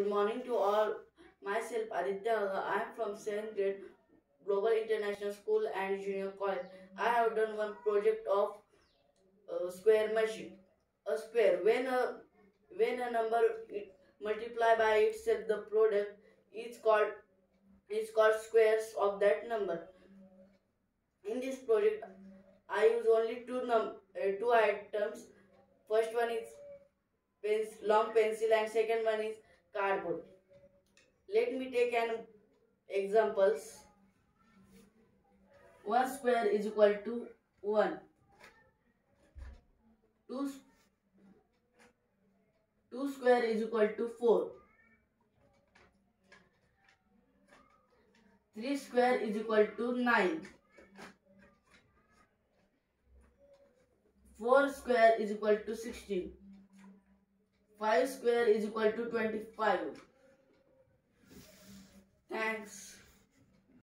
morning to all. Myself Aditya Agha. I am from 7th grade, Global International School and Junior College. I have done one project of square machine. A square. When a number multiply by itself, the product is called squares of that number. In this project, I use only two items. First one is long pencil and second one is cardboard. Let me take an examples. 1 square is equal to 1. 2, 2 square is equal to 4. 3 square is equal to 9. 4 square is equal to 16. 5 square is equal to 25. Thanks.